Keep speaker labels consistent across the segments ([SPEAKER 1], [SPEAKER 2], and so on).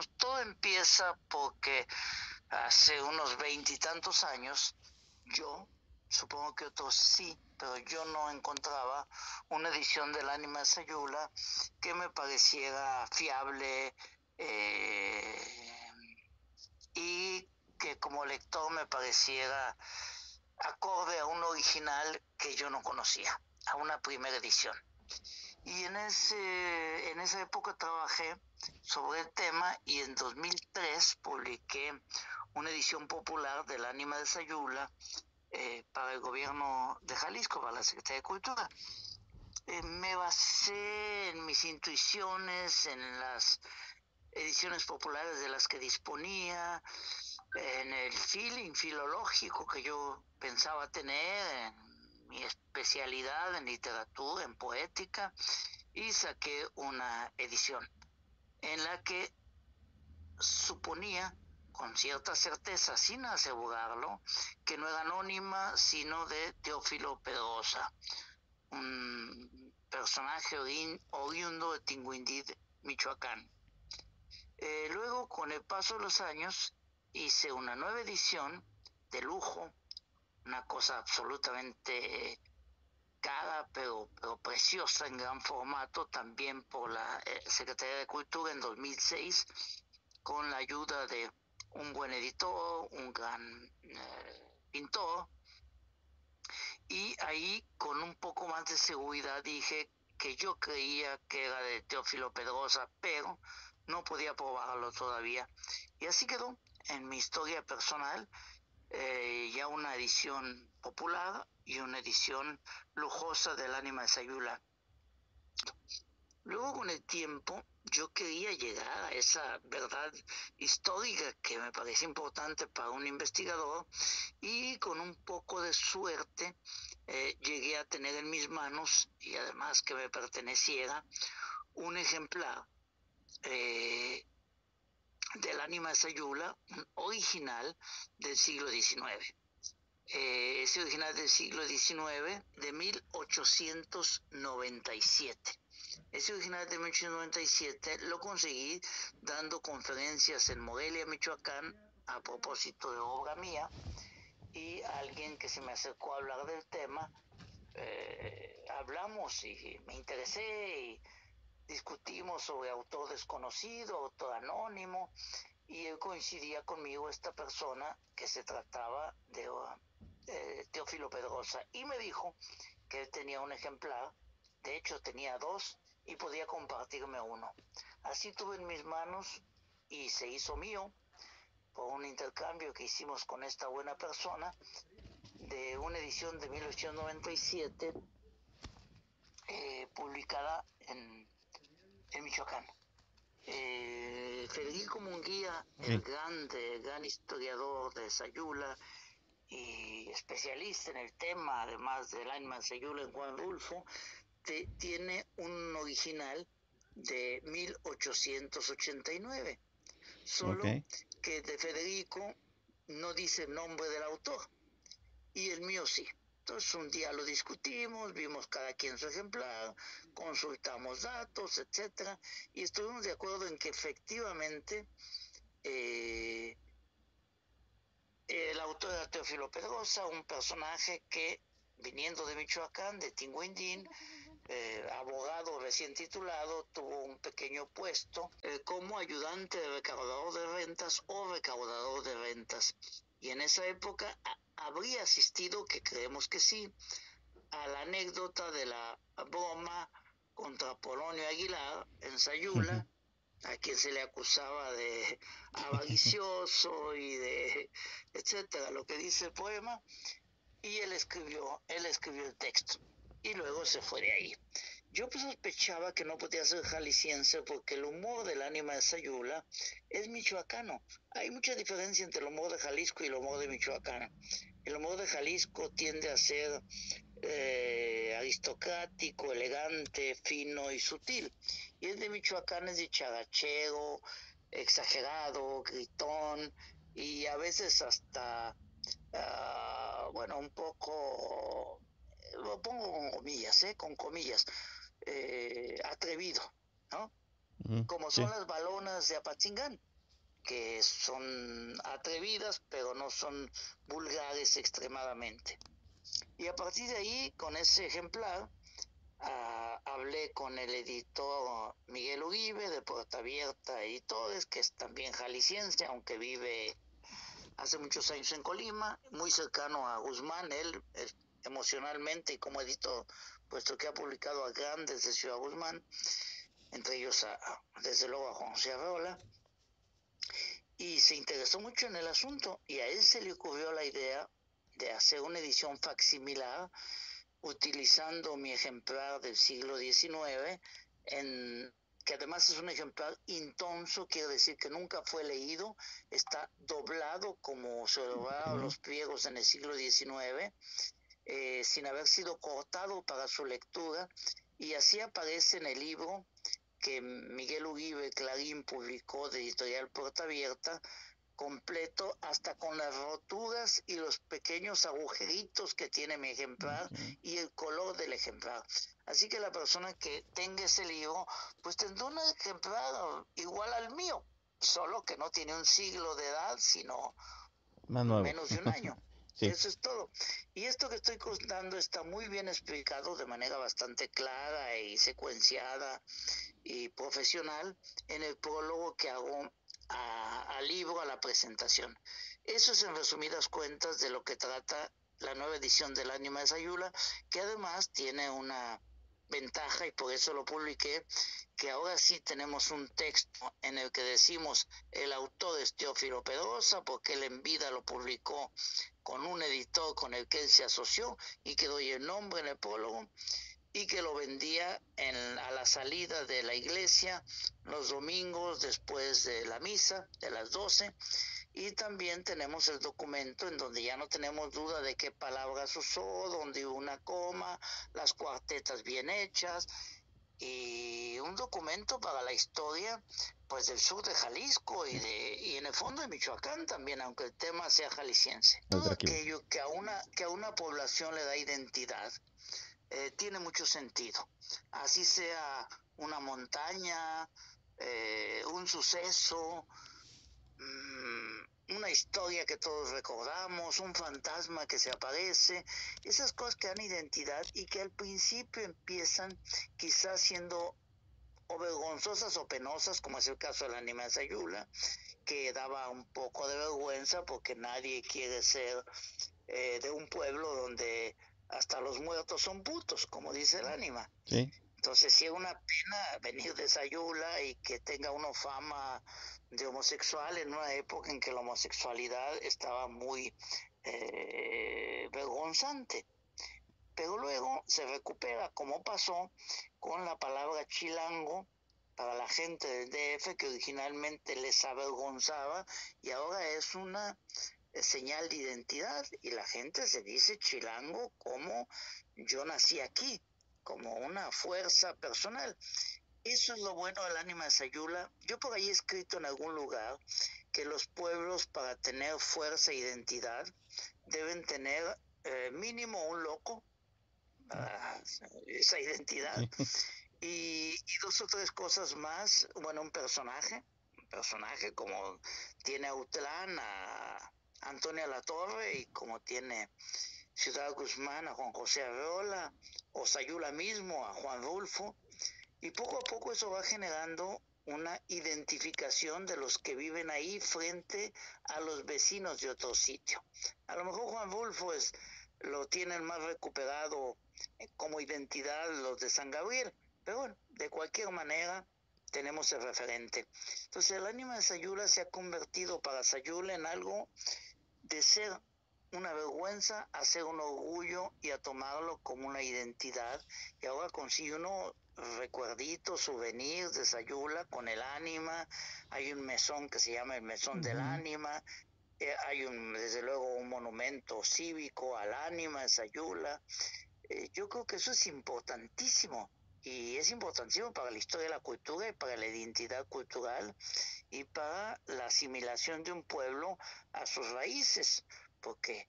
[SPEAKER 1] Pues todo empieza porque hace unos 20 y tantos años, yo, supongo que otros sí, pero yo no encontraba una edición del Ánima de Sayula que me pareciera fiable y que como lector me pareciera acorde a un original que yo no conocía, a una primera edición. Y en esa época trabajé sobre el tema y en 2003 publiqué una edición popular del Ánima de Sayula para el gobierno de Jalisco, para la Secretaría de Cultura. Me basé en mis intuiciones, en las ediciones populares de las que disponía, en el feeling filológico que yo pensaba tener, en mi especialidad en literatura, en poética, y saqué una edición en la que suponía con cierta certeza, sin asegurarlo, que no era anónima, sino de Teófilo Pedrosa, un personaje oriundo de Tinguindí, Michoacán. Luego, con el paso de los años, hice una nueva edición de lujo, una cosa absolutamente cara, pero preciosa, en gran formato, también por la Secretaría de Cultura en 2006, con la ayuda de un buen editor, un gran pintor, y ahí con un poco más de seguridad dije que yo creía que era de Teófilo Pedrosa, pero no podía probarlo todavía. Y así quedó en mi historia personal, ya una edición popular y una edición lujosa del Ánima de Sayula. Luego, con el tiempo, yo quería llegar a esa verdad histórica que me parece importante para un investigador, y con un poco de suerte llegué a tener en mis manos, y además que me perteneciera, un ejemplar del Ánima de Sayula, un original del siglo XIX. Ese original del siglo XIX, de 1897. Ese original de 1897 lo conseguí dando conferencias en Morelia, Michoacán, a propósito de obra mía, y alguien que se me acercó a hablar del tema, hablamos y me interesé y discutimos sobre autor desconocido, autor anónimo, y él coincidía conmigo, esta persona, que se trataba de Teófilo Pedrosa, y me dijo que él tenía un ejemplar, de hecho tenía dos, y podía compartirme uno. Así tuve en mis manos, y se hizo mío, por un intercambio que hicimos con esta buena persona, de una edición de 1897, publicada en Michoacán. Federico Munguía, el gran historiador de Sayula y especialista en el tema, además del Ánima de Sayula en Juan Rulfo, tiene un original de 1889, solo que de Federico no dice el nombre del autor, y el mío sí. Entonces un día lo discutimos, vimos cada quien su ejemplar, consultamos datos, etcétera, y estuvimos de acuerdo en que efectivamente el autor era Teófilo Pedrosa, un personaje que, viniendo de Michoacán, de Tinguindín, abogado recién titulado, tuvo un pequeño puesto como ayudante de recaudador de rentas o recaudador de rentas. Y en esa época habría asistido, que creemos que sí, a la anécdota de la broma contra Polonio Aguilar en Sayula, a quien se le acusaba de avaricioso y de etcétera, lo que dice el poema, y él escribió el texto y luego se fue de ahí. Yo pues sospechaba que no podía ser jalisciense porque el humor del Ánima de Sayula es michoacano. Hay mucha diferencia entre el humor de Jalisco y el humor de Michoacán. El humor de Jalisco tiende a ser aristocrático, elegante, fino y sutil. Y el de Michoacán es dicharachero, exagerado, gritón, y a veces hasta, bueno, un poco, lo pongo con comillas, atrevido, ¿no? Como son las balonas de Apatzingán. que son atrevidas, pero no son vulgares extremadamente. Y a partir de ahí, con ese ejemplar, hablé con el editor Miguel Uribe de Puerta Abierta Editores, que es también jalisciense, aunque vive hace muchos años en Colima, muy cercano a Guzmán, él emocionalmente y como editor, puesto que ha publicado a grandes de Ciudad Guzmán, entre ellos desde luego a Juan José Arreola, y se interesó mucho en el asunto, y a él se le ocurrió la idea de hacer una edición facsimilar utilizando mi ejemplar del siglo XIX, que además es un ejemplar intonso, quiere decir que nunca fue leído, está doblado como se doblaban los pliegos en el siglo XIX, sin haber sido cortado para su lectura, y así aparece en el libro que Miguel Uribe Clarín publicó de Editorial Puerta Abierta, completo hasta con las roturas y los pequeños agujeritos que tiene mi ejemplar y el color del ejemplar. Así que la persona que tenga ese libro, pues tendrá un ejemplar igual al mío, solo que no tiene un siglo de edad, sino menos de un año. Sí. Eso es todo. Y esto que estoy contando está muy bien explicado de manera bastante clara y secuenciada y profesional en el prólogo que hago al libro, a la presentación. Eso es en resumidas cuentas de lo que trata la nueva edición del Ánima de Sayula, que además tiene una ventaja, y por eso lo publiqué, que ahora sí tenemos un texto en el que decimos el autor es Teófilo Pedrosa, porque él en vida lo publicó con un editor con el que él se asoció, y que doy el nombre en el prólogo, y que lo vendía a la salida de la iglesia los domingos después de la misa de las 12, y también tenemos el documento en donde ya no tenemos duda de qué palabras usó, donde hubo una coma, las cuartetas bien hechas, y un documento para la historia pues del sur de Jalisco y en el fondo de Michoacán también, aunque el tema sea jalisciense. Todo aquello que a una población le da identidad tiene mucho sentido. Así sea una montaña, un suceso, una historia que todos recordamos, un fantasma que se aparece, esas cosas que dan identidad y que al principio empiezan quizás siendo o vergonzosas o penosas, como es el caso del Ánima de Sayula, que daba un poco de vergüenza porque nadie quiere ser de un pueblo donde hasta los muertos son putos, como dice el Ánima. Sí. Entonces sí es una pena venir de Sayula y que tenga uno fama de homosexual en una época en que la homosexualidad estaba muy vergonzante. Pero luego se recupera, como pasó con la palabra chilango para la gente del DF, que originalmente les avergonzaba, y ahora es una señal de identidad, y la gente se dice chilango como yo nací aquí, como una fuerza personal. Eso es lo bueno del Ánima de Sayula. Yo por ahí he escrito en algún lugar que los pueblos, para tener fuerza e identidad, deben tener mínimo un loco, esa identidad, y dos o tres cosas más. Bueno, un personaje como tiene Autlán a Antonia Latorre, y como tiene Ciudad Guzmán a Juan José Arreola, o Sayula mismo a Juan Rulfo, y poco a poco eso va generando una identificación de los que viven ahí frente a los vecinos de otro sitio. A lo mejor Juan Rulfo lo tienen más recuperado como identidad los de San Gabriel, pero bueno, de cualquier manera tenemos el referente. Entonces el Ánima de Sayula se ha convertido para Sayula en algo de ser una vergüenza a ser un orgullo y a tomarlo como una identidad, y ahora consigue uno recuerditos, souvenirs de Sayula con el Ánima. Hay un mesón que se llama el Mesón del Ánima, hay desde luego un monumento cívico al Ánima de Sayula. Yo creo que eso es importantísimo, y es importantísimo para la historia de la cultura y para la identidad cultural y para la asimilación de un pueblo a sus raíces, porque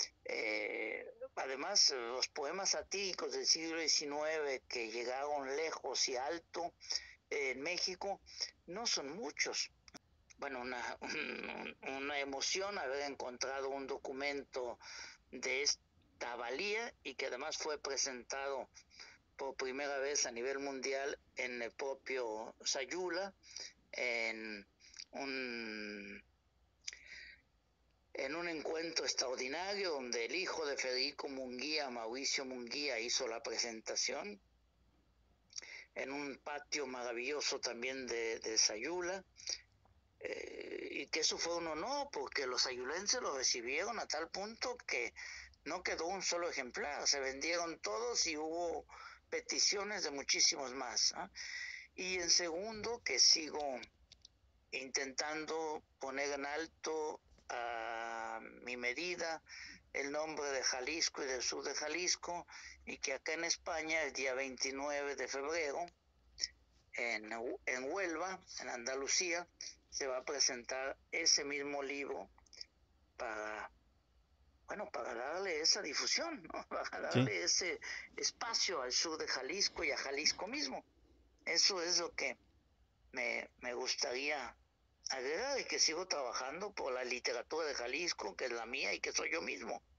[SPEAKER 1] además los poemas satíricos del siglo XIX que llegaron lejos y alto en México no son muchos. bueno, una emoción haber encontrado un documento de esta valía y que además fue presentado por primera vez a nivel mundial en el propio Sayula, en un, en un encuentro extraordinario donde el hijo de Federico Munguía, Mauricio Munguía, hizo la presentación, en un patio maravilloso también de Sayula, y que eso fue un honor porque los sayulenses lo recibieron a tal punto que no quedó un solo ejemplar, se vendieron todos y hubo peticiones de muchísimos más, ¿eh? Y en segundo, que sigo intentando poner en alto a mi medida el nombre de Jalisco y del sur de Jalisco, y que acá en España el día 29 de febrero en Huelva, en Andalucía, se va a presentar ese mismo libro para, bueno, para darle esa difusión, ¿no? Para
[SPEAKER 2] Sí.
[SPEAKER 1] darle ese espacio al sur de Jalisco y a Jalisco mismo. Eso es lo que me gustaría agregar, y que sigo trabajando por la literatura de Jalisco, que es la mía y que soy yo mismo.